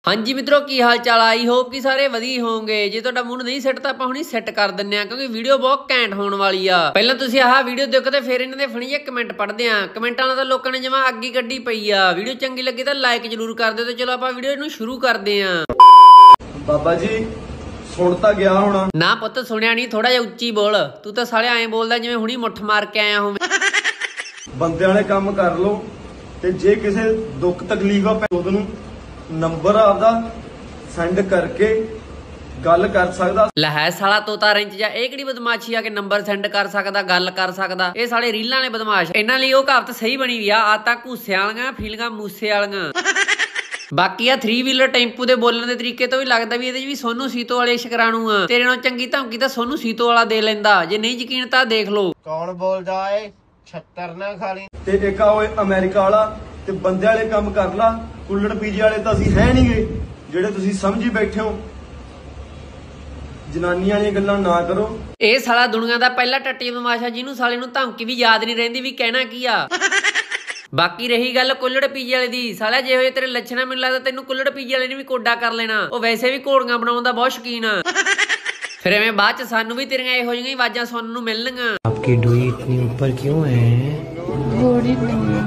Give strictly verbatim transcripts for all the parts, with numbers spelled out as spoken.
हाँ जी मित्रों की हाल चाल, आई होप कि सारे वधिया होंगे। जे तुहाडा मूड नहीं सैट तां आपां हुणी सैट कर दिंदे आ, क्योंकि वीडियो बहुत घैंट होण वाली आ। पहिलां तुसीं आह वीडियो देखो ते फिर इन्हां दे फणीए कमेंट पढ़दे आ। कमेंटां नाल तां लोकां ने जमां अग्ग ही कड्ढी पई आ। वीडियो चंगी लगी तां लाइक जरूर कर दिओ। ते चलो आपां वीडियो नूं शुरू करदे आ। बाबा जी सुण तां गया होना। ना पुੱਤ सुणिया नहीं, थोड़ा जिहा ਉੱਚੀ बोल। तू तां साले ऐं बोलदा जिवें हुणी मुੱਠ मार के आया होਵੇਂ। ਬੰਦੇ ਵਾਲੇ ਕੰਮ ਕਰ ਲੋ ਤੇ ਜੇ ਕਿਸੇ ਦੁੱਖ ਤਕਲੀਫ ਆ ਉਹਦ ਨੂੰ ਨੰਬਰ ਆਪਦਾ ਸੈਂਡ ਕਰਕੇ ਗੱਲ ਕਰ ਸਕਦਾ। ਲੈ ਹੈ ਸਾਲਾ ਤੋਤਾ ਰਿੰਚ ਜਾ, ਇਹ ਕਿਹੜੀ ਬਦਮਾਸ਼ੀ ਆ ਕਿ ਨੰਬਰ ਸੈਂਡ ਕਰ ਸਕਦਾ, ਗੱਲ ਕਰ ਸਕਦਾ। ਇਹ ਸਾਲੇ ਰੀਲਾਂ ਨੇ ਬਦਮਾਸ਼। ਇਹਨਾਂ ਲਈ ਉਹ ਕਹਾਵਤ ਸਹੀ ਬਣੀ ਵੀ ਆ, ਆਤਾ ਘੂਸਿਆਂ ਵਾਲੀਆਂ ਫੀਲਿੰਗਾਂ ਮੂਸੇ ਵਾਲੀਆਂ। ਬਾਕੀ ਆ ਥ੍ਰੀ ਵੀਲਰ ਟੈਂਪੂ ਦੇ ਬੋਲਣ ਦੇ ਤਰੀਕੇ ਤੋਂ ਵੀ ਲੱਗਦਾ ਵੀ ਇਹਦੇ ਚ ਵੀ ਸੋਨੂ ਸੀਤੋ ਵਾਲੇ ਸ਼ਕਰਾਣੂ ਆ। ਤੇਰੇ ਨਾਲ ਚੰਗੀ ਧਮਕੀ ਤਾਂ ਸੋਨੂ ਸੀਤੋ ਵਾਲਾ ਦੇ ਲੈਂਦਾ। ਜੇ ਨਹੀਂ ਯਕੀਨ ਤਾਂ ਦੇਖ ਲੋ। ਕੌਣ ਬੋਲਦਾ ਏ? ਛੱਤਰ ਨਾ ਖਾਲੀ। ਤੇ ਇੱਕ ਆ ਓਏ ਅਮਰੀਕਾ ਵਾਲਾ ਤੇ ਬੰਦੇ ਵਾਲੇ ਕੰਮ ਕਰ ਲਾ। ਕੁੱਲੜ ਪੀਜੇ ਵਾਲੇ ਤਾਂ ਅਸੀਂ ਹੈ ਨਹੀਂਗੇ ਜਿਹੜੇ ਤੁਸੀਂ ਸਮਝੀ ਬੈਠੇ ਹੋ। ਜਨਾਨੀਆਂ ਵਾਲੀਆਂ ਗੱਲਾਂ ਨਾ ਕਰੋ। ਇਹ ਸਾਲਾ ਦੁਨੀਆ ਦਾ ਪਹਿਲਾ ਟੱਟੀ ਬਦਮਾਸ਼ਾ ਜਿਹਨੂੰ ਸਾਲੇ ਨੂੰ ਧਮਕੀ ਵੀ ਯਾਦ ਨਹੀਂ ਰਹਿੰਦੀ ਵੀ ਕਹਿਣਾ ਕੀ ਆ। ਬਾਕੀ ਰਹੀ ਗੱਲ ਕੁੱਲੜ ਪੀਜੇ ਵਾਲੇ ਦੀ, ਸਾਲਿਆ ਜਿਹੋ ਜਿਹੇ ਤੇਰੇ ਲੱਛਣਾ ਮੈਨੂੰ ਲੱਗਦਾ ਤੈਨੂੰ ਕੁੱਲੜ ਪੀਜੇ ਵਾਲੇ ਨੇ ਵੀ ਕੋਡਾ ਕਰ ਲੈਣਾ। ਉਹ ਵੈਸੇ ਵੀ ਘੋੜੀਆਂ ਬਣਾਉਣ ਦਾ ਬਹੁਤ ਸ਼ੌਕੀਨ ਆ। ਫਿਰ ਐਵੇਂ ਬਾਅਦ ਚ ਸਾਨੂੰ ਵੀ ਤੇਰੀਆਂ ਇਹੋ ਜਿਹੀਆਂ ਆਵਾਜ਼ਾਂ ਸੁਣਨ ਨੂੰ ਮਿਲਣਗੀਆਂ। ਆਪਕੀ ਡੋਈ ਇਤਨੀ ਉੱਪਰ ਕਿਉਂ ਹੈ? घोड़ी नहीं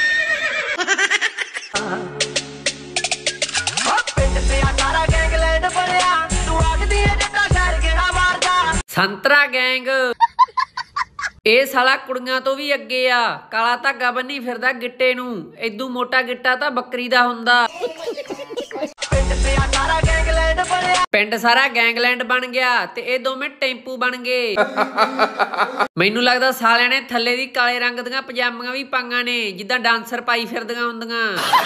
ਸੰਤਰਾ ਗੈਂਗ। ਇਹ ਸਾਲਾ ਕੁੜੀਆਂ ਤੋਂ ਵੀ ਅੱਗੇ ਆ। ਕਾਲਾ ਧਾਗਾ ਬੰਨੀ ਫਿਰਦਾ ਗਿੱਟੇ ਨੂੰ। ਏਦੂ ਮੋਟਾ ਗਿੱਟਾ ਤਾਂ ਬੱਕਰੀ ਦਾ ਹੁੰਦਾ। ਪਿੰਡ ਸਾਰਾ ਗੈਂਗਲੈਂਡ ਬਣ ਗਿਆ ਤੇ ਇਹ ਦੋਵੇਂ ਟੈਂਪੂ ਬਣ ਗਏ। ਮੈਨੂੰ ਲੱਗਦਾ ਸਾਲਿਆਂ ਨੇ ਥੱਲੇ ਦੀ ਕਾਲੇ ਰੰਗ ਦੀਆਂ ਪਜਾਮੀਆਂ ਵੀ ਪਾਈਆਂ ਨੇ, ਜਿੱਦਾਂ ਡਾਂਸਰ ਪਾਈ ਫਿਰਦੀਆਂ ਹੁੰਦੀਆਂ।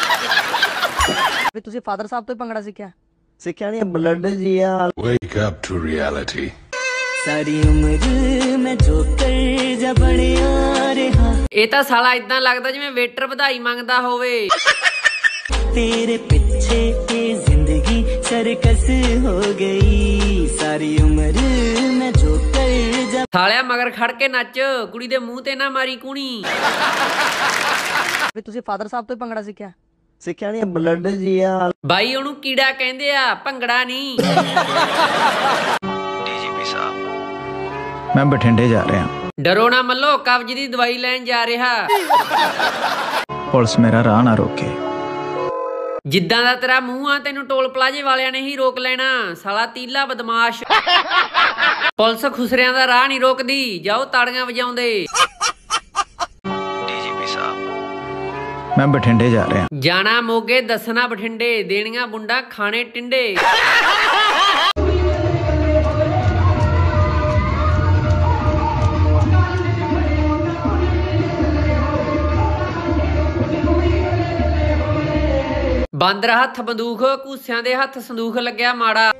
ਵੀ ਤੁਸੀਂ ਫਾਦਰ ਸਾਹਿਬ ਤੋਂ ਹੀ ਭੰਗੜਾ ਸਿੱਖਿਆ? ਸਿੱਖਿਆ ਨਹੀਂ, ਬਲੱਡ ਜੀ ਆ। Wake up to reality। ਸਾਰੀ ਉਮਰ ਮੈਂ ਜੋਕਰ ਜਾ ਬਣਿਆ ਰਿਹਾ। ਇਹ ਤਾਂ ਸਾਲਾ ਇਦਾਂ ਲੱਗਦਾ ਜਿਵੇਂ ਵੇਟਰ ਵਧਾਈ ਮੰਗਦਾ ਹੋਵੇ। ਤੇਰੇ ਪਿੱਛੇ ਇਹ ਜ਼ਿੰਦਗੀ ਸਰਕਸ ਹੋ ਗਈ। ਸਾਰੀ ਉਮਰ ਮੈਂ ਜੋਕਰ ਜਾ। ਸਾਲਿਆ ਮਗਰ ਖੜ ਕੇ ਨੱਚ, ਕੁੜੀ ਦੇ ਮੂੰਹ ਤੇ ਨਾ ਮਾਰੀ ਕੂਣੀ। ਵੀ ਤੁਸੀਂ ਫਾਦਰ ਸਾਹਿਬ ਤੋਂ ਹੀ ਭੰਗੜਾ ਸਿੱਖਿਆ? ਸਿੱਖਿਆ ਨਹੀਂ, ਬਲੱਡ ਜੀ ਆ। ਬਾਈ ਉਹਨੂੰ ਕੀੜਾ ਕਹਿੰਦੇ ਆ, ਭੰਗੜਾ ਨਹੀਂ। ਡੀਜੀਪੀ ਸਾਹਿਬ ਮੈਂ ਬਠਿੰਡੇ ਜਾ ਰਿਹਾ। ਡਰੋ ਨਾ ਮੱਲੋ, ਕਬਜ਼ ਦੀ ਦਵਾਈ ਲੈਣ ਜਾ ਰਿਹਾ। ਪੁਲਿਸ ਮੇਰਾ ਰਾਹ ਨਾ ਰੋਕੇ। ਜਿੱਦਾਂ ਦਾ ਤੇਰਾ ਮੂੰਹ ਆ ਤੈਨੂੰ ਟੋਲ ਪਲਾਜੇ ਵਾਲਿਆਂ ਨੇ ਹੀ ਰੋਕ ਲੈਣਾ। ਸਾਲਾ ਤੀਲਾ ਬਦਮਾਸ਼। ਪੁਲਿਸ ਖੁਸਰਿਆਂ ਦਾ ਰਾਹ ਨਹੀਂ ਰੋਕਦੀ। ਜਾਓ ਤਾੜੀਆਂ ਵਜਾਉਂਦੇ। ਡੀਜੀਪੀ ਸਾਹਿਬ ਮੈਂ ਬਠਿੰਡੇ ਜਾ ਰਿਹਾ। ਜਾਣਾ ਮੋਗੇ, ਦੱਸਣਾ ਬਠਿੰਡੇ, ਦੇਣੀਆਂ ਬੁੰਡਾ ਖਾਣੇ ਟਿੰਡੇ। ਬਾਂਦਰ ਹੱਥ ਬੰਦੂਕ, ਘੂਸਿਆਂ ਦੇ ਹੱਥ ਸੰਦੂਖ ਲੱਗਿਆ ਮਾੜਾ।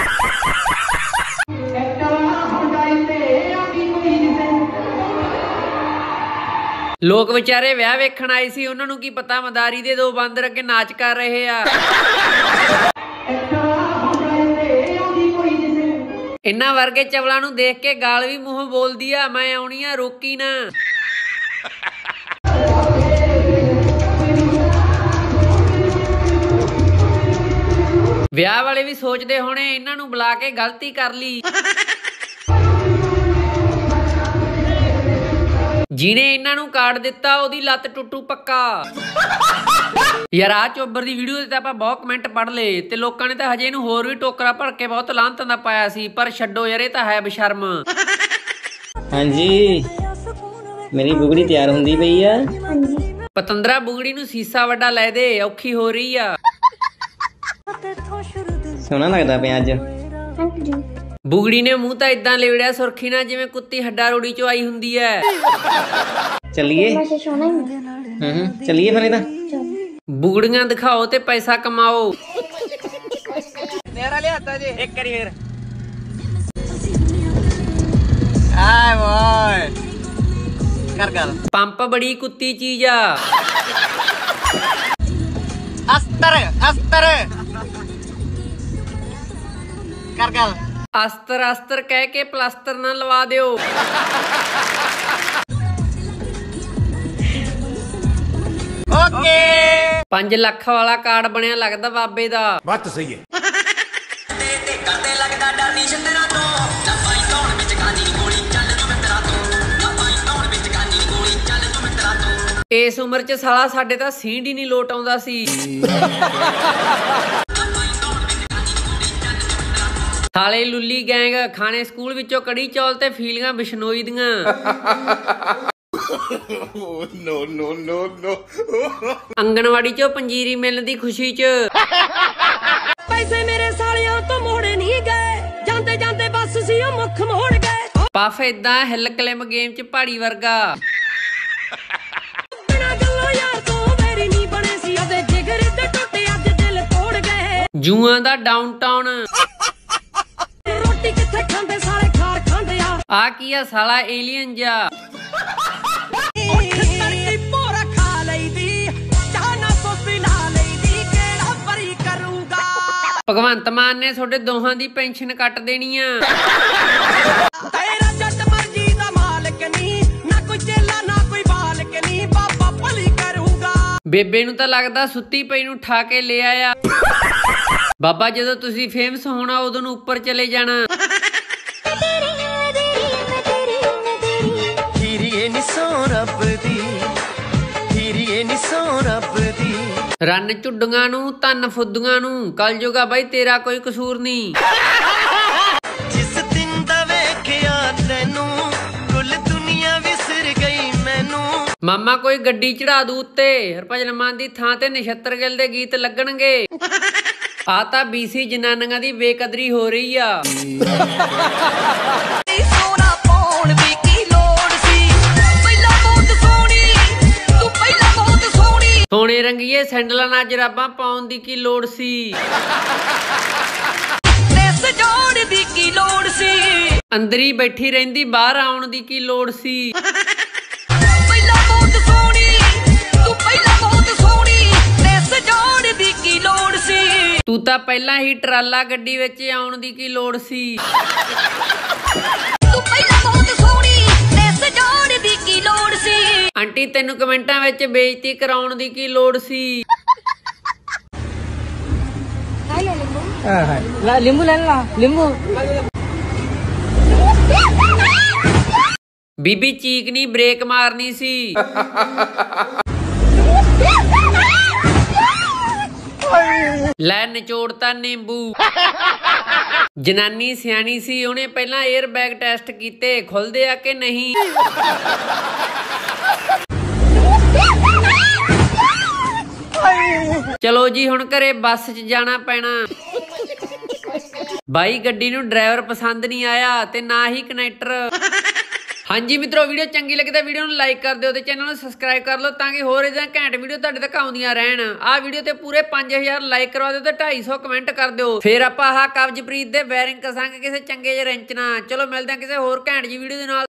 ਲੋਕ ਵਿਚਾਰੇ ਵਿਆਹ ਵੇਖਣ ਆਏ ਸੀ, ਉਹਨਾਂ ਨੂੰ ਕੀ ਪਤਾ ਮਦਾਰੀ ਦੇ ਦੋ ਬਾਂਦਰ ਅੱਗੇ ਨਾਚ ਕਰ ਰਹੇ ਆ। ਇਹਨਾਂ ਵਰਗੇ ਚਵਲਾਂ ਨੂੰ ਦੇਖ ਕੇ ਗਾਲ ਵੀ ਮੂੰਹੋਂ ਬੋਲਦੀ ਆ, ਮੈਂ ਆਉਣੀ ਆ ਰੋਕੀ ਨਾ। ਵਿਆਹ ਵਾਲੇ ਵੀ ਸੋਚਦੇ ਹੋਣੇ ਇਹਨਾਂ ਨੂੰ ਬੁਲਾ ਕੇ ਗਲਤੀ ਕਰ ਲਈ। ਜਿਹਨੇ ਇਹਨਾਂ ਨੂੰ ਕਾਰਡ ਦਿੱਤਾ ਉਹਦੀ ਲੱਤ ਟੁੱਟੂ ਪੱਕਾ। ਯਾਰ ਆ ਚੋਬਰ ਦੀ ਵੀਡੀਓ ਤੇ ਆਪਾਂ ਬਹੁਤ ਕਮੈਂਟ ਪੜ੍ਹ ਲਏ ਤੇ ਲੋਕਾਂ ਨੇ ਤਾਂ ਹਜੇ ਇਹਨੂੰ ਹੋਰ ਵੀ ਟੋਕਰਾ ਭਰ ਕੇ ਬਹੁਤ ਲਾਂਤਾਂ ਦਾ ਪਾਇਆ ਸੀ, ਪਰ ਛੱਡੋ ਯਾਰ, ਇਹ ਤਾਂ ਹੈ ਬਸ਼ਰਮ। ਹਾਂਜੀ ਮੇਰੀ ਬੁਗੜੀ ਤਿਆਰ ਹੁੰਦੀ ਪਈ ਆ। ਪਤੰਦਰਾ ਬੁਗੜੀ ਨੂੰ ਸੀਸਾ ਵੱਡਾ ਲੈ ਦੇ, ਔਖੀ ਹੋ ਰਹੀ ਆ। ਸੋਹਣਾ ਲੱਗਦਾ ਪਿਆ ਅੱਜ। ਬੁਗੜੀ ਨੇ ਮੂੰਹ ਤਾਂ ਇਦਾਂ ਲਿਵੜਿਆ ਸੁਰਖੀ ਨਾਲ ਜਿਵੇਂ ਕੁੱਤੀ ਹੱਡਾ ਰੋੜੀ ਚੋਂ ਆਈ ਹੁੰਦੀ ਐ। ਚੱਲੀਏ ਹੂੰ ਚੱਲੀਏ ਫਿਰ ਇਹਦਾ। ਬੁਗੜੀਆਂ ਦਿਖਾਓ ਤੇ ਪੈਸਾ ਕਮਾਓ। ਨੇਰਾ ਲਿਆਤਾ ਜੀ ਇੱਕ ਵਾਰੀ ਫੇਰ। ਆਏ ਓਏ ਕਰ ਗੱਲ। ਪੰਪ ਬੜੀ ਕੁੱਤੀ ਚੀਜ਼ ਆ। ਅਸਤਰ ਅਸਤਰ ਕਰ ਗੱਲ। ਅਸਤਰ ਅਸਤਰ ਕਹਿ ਕੇ ਪਲਾਸਟਰ ਨਾ ਲਵਾ ਦਿਓ। ਓ ਓਕੇ ਪੰਜ ਲੱਖ ਵਾਲਾ ਕਾਰਡ ਬਣਿਆ ਲੱਗਦਾ ਬਾਬੇ ਦਾ। बात तो सही है। ਤੇ ਕਰਦੇ ਲੱਗਦਾ ਡਰ ਨਹੀਂ ਛਿੰਦਰਾ ਤੋਂ ਨਾ ਪਾਈ ਧੌਣ ਵਿੱਚ ਗਾਨੀ ਗੋਲੀ ਚੱਲ ਤੂੰ ਮਿੱਤਰਾ ਤੋਂ ਨਾ ਪਾਈ ਧੌਣ ਵਿੱਚ ਗਾਨੀ ਗੋਲੀ ਚੱਲ ਤੂੰ ਮਿੱਤਰਾ ਤੋਂ। ਇਸ ਉਮਰ 'ਚ ਸਾਲਾ ਸਾਡੇ ਤਾਂ ਸੀਂਡ ਹੀ ਨਹੀਂ ਲੋਟ ਆਉਂਦਾ ਸੀ। ਸਾਲੇ ਲੁੱਲੀ ਗੈਂਗ ਖਾਣੇ ਸਕੂਲ ਵਿੱਚੋਂ ਕੜੀ ਚੌਲ ਤੇ ਫੀਲੀਆਂ ਬਿਸ਼ਨੋਈ ਦੀਆਂ। No, no, no, no. Anganwadi 'ਚੋਂ ਪੰਜੀਰੀ ਮਿਲਣ ਦੀ ਖੁਸ਼ੀ 'ਚ। ਪੈਸੇ ਮੇਰੇ ਸਾਲਿਆਂ ਤੋਂ ਮੋੜੇ ਨਹੀਂ ਗਏ, ਜਾਂਦੇ ਜਾਂਦੇ ਬਸ ਸੀ ਉਹ ਮੁੱਖ ਮੋੜ ਗਏ। ਪਫ ਏਦਾਂ ਹਿੱਲ ਕਲਿਮ ਗੇਮ 'ਚ ਪਹਾੜੀ ਵਰਗਾ। ਬਿਨਾਂ ਗੱਲੋਂ ਯਾਰ ਤੋਂ ਮੇਰੀ ਨਹੀਂ ਬਣੇ ਸੀ, ਉਹਦੇ ਜਿਗਰ ਤੇ ਟੁੱਟੇ ਅੱਜ ਦਿਲ ਤੋੜ ਗਏ। ਜੂਆਂ ਦਾ ਡਾਊਨਟਾਊਨ। ਰੋਟੀ ਕਿੱਥੇ ਖਾਂਦੇ ਸਾਲੇ ਖਾਰ ਖਾਂਦੇ ਆ। ਆ ਕੀ ਆ ਸਾਲਾ ਏਲੀਅਨ ਜਾ। ਭੋਰਾ ਖਾ ਲਈਦੀ ਚਾਹ ਨਾ ਸੋਸੀ ਲਾ ਲਈਦੀ, ਕਿਹੜਾ ਪਰੀ ਕਰੂੰਗਾ। ਭਗਵੰਤ ਮਾਨ ਨੇ ਤੁਹਾਡੇ ਦੋਹਾਂ ਦੀ ਪੈਨਸ਼ਨ ਕੱਟ ਦੇਣੀ ਆ। ਤੇਰਾ ਜੱਟ ਮਰਜੀ ਦਾ ਮਾਲਕ ਨਹੀਂ, ਨਾ ਕੋਈ ਚੇਲਾ ਨਾ ਕੋਈ ਬਾਲਕ ਨਹੀਂ, ਬਾਬਾ ਭਲੀ ਕਰੂੰਗਾ। ਬੇਬੇ ਨੂੰ ਤਾਂ ਲੱਗਦਾ ਸੁੱਤੀ ਪਈ ਨੂੰ ਠਾ ਕੇ ਲੈ ਆਇਆ। ਬਾਬਾ ਜਦੋਂ ਤੁਸੀਂ ਫੇਮਸ ਹੋਣਾ ਉਦੋਂ ਨੂੰ ਉੱਪਰ ਚਲੇ ਜਾਣਾ। ਹੀਰੀਏ ਨੀ ਸੋ ਰੱਬ ਦੀ, ਹੀਰੀਏ ਨੀ ਸੋ ਰੱਬ ਦੀ। ਰੰਨ ਝੁੱਡੀਆਂ ਨੂੰ ਧੰਨ ਫੁੱਦੀਆਂ ਨੂੰ, ਕਲ ਜੋਗਾ ਬਾਈ ਤੇਰਾ ਕੋਈ ਕਸੂਰ ਨਹੀਂ। ਜਿਸ ਦਿਨ ਦਾ ਵੇਖਿਆ ਤੈਨੂੰ ਕੁੱਲ ਦੁਨੀਆ ਵਿਸਰ ਗਈ ਮੈਨੂੰ। ਮਾਮਾ ਕੋਈ ਗੱਡੀ ਚੜਾ ਦੂ ਉੱਤੇ, ਹਰਭਜਨ ਮਾਨ ਦੀ ਥਾਂ ਤੇ ਨਛੱਤਰ ਗਿੱਲ ਦੇ ਗੀਤ ਲੱਗਣਗੇ। ਆ ਤਾਂ ਬੀਸੀ ਜਨਾਨੀਆਂ ਦੀ ਬੇਕਦਰੀ ਹੋ ਰਹੀ ਆ। ਸੋਨਾ ਪਾਉਣ ਦੀ ਕੀ ਲੋੜ ਸੀ, ਪਹਿਲਾਂ ਬਹੁਤ ਸੋਹਣੀ ਤੂੰ, ਪਹਿਲਾਂ ਬਹੁਤ ਸੋਹਣੀ। ਸੋਨੇ ਰੰਗੀਏ ਸੈਂਡਲਾਂ ਨਾਲ ਜਰਾਬਾਂ ਪਾਉਣ ਦੀ ਕੀ ਲੋੜ ਸੀ। ਤੇ ਸਜਾਉਣ ਦੀ ਕੀ ਲੋੜ ਸੀ, ਅੰਦਰ ਹੀ ਬੈਠੀ ਰਹਿੰਦੀ ਬਾਹਰ ਆਉਣ ਦੀ ਕੀ ਲੋੜ ਸੀ। ਪਹਿਲਾਂ ਬਹੁਤ ਸੋਹਣੀ ਤੂੰ, ਪਹਿਲਾਂ ਬਹੁਤ ਸੋਹਣੀ। ਤੇ ਸਜਾਉਣ ਦੀ ਕੀ ਲੋੜ ਸੀ, ਤੂੰ ਤਾਂ ਪਹਿਲਾਂ ਹੀ ਟਰਾਲਾ ਗੱਡੀ ਵਿੱਚ ਆਉਣ ਦੀ ਕੀ ਲੋੜ ਸੀ। ਤੂੰ ਪਹਿਲਾਂ ਬਹੁਤ ਸੋਹਣੀ ਤੇ ਸਜਾਉਣ ਦੀ ਕੀ ਲੋੜ ਸੀ। ਆਂਟੀ ਤੈਨੂੰ ਕਮੈਂਟਾਂ ਵਿੱਚ ਬੇਇੱਜ਼ਤੀ ਕਰਾਉਣ ਦੀ ਕੀ ਲੋੜ ਸੀ। लिंबू ले ला लिंबू। ਬੀਬੀ ਚੀਕ ਨਹੀਂ ਬ੍ਰੇਕ ਮਾਰਨੀ ਸੀ। ਲੈ ਨਿਚੋੜਤਾ ਨਿੰਬੂ। ਜਨਾਨੀ ਸਿਆਣੀ ਸੀ, ਉਹਨੇ ਪਹਿਲਾਂ 에ਅਰ ਬੈਗ ਟੈਸਟ ਕੀਤੇ ਖੁੱਲਦੇ ਆ ਕਿ ਨਹੀਂ। ਚਲੋ ਜੀ ਹੁਣ ਘਰੇ ਬੱਸ 'ਚ ਜਾਣਾ ਪੈਣਾ। ਬਾਈ ਗੱਡੀ ਨੂੰ ਡਰਾਈਵਰ ਪਸੰਦ ਨਹੀਂ ਆਇਆ ਤੇ ਨਾ ਹੀ ਕਨੈਕਟਰ। ਹਾਂਜੀ ਮਿੱਤਰੋ, ਵੀਡੀਓ ਚੰਗੀ ਲੱਗੇ ਤਾਂ ਵੀਡੀਓ ਨੂੰ ਲਾਈਕ ਕਰ ਦਿਓ ਤੇ ਚੈਨਲ ਨੂੰ ਸਬਸਕ੍ਰਾਈਬ ਕਰ ਲਓ ਤਾਂ ਕਿ ਹੋਰ ਇਦਾਂ ਘੈਂਟ ਵੀਡੀਓ ਤੁਹਾਡੇ ਤੱਕ ਆਉਂਦੀਆਂ ਰਹਿਣ। ਆਹ ਵੀਡੀਓ ਤੇ ਪੂਰੇ ਪੰਜ ਹਜ਼ਾਰ ਲਾਈਕ ਕਰਵਾ ਦਿਓ ਤੇ ਢਾਈ ਸੌ ਕਮੈਂਟ ਕਰ ਦਿਓ। ਫੇਰ ਆਪਾਂ ਆਹ ਕਬਜ਼ਪ੍ਰੀਤ ਦੇ ਬੈਰਿੰਗ ਕਸਾਂਗੇ ਕਿਸੇ ਚੰਗੇ ਜਿਹੇ ਰੈਂਚ ਨਾਲ। ਚਲੋ ਮਿਲਦੇ ਹਾਂ ਕਿਸੇ ਹੋਰ ਘੈਂਟ ਜੀ ਵੀਡੀਓ ਦੇ ਨਾਲ।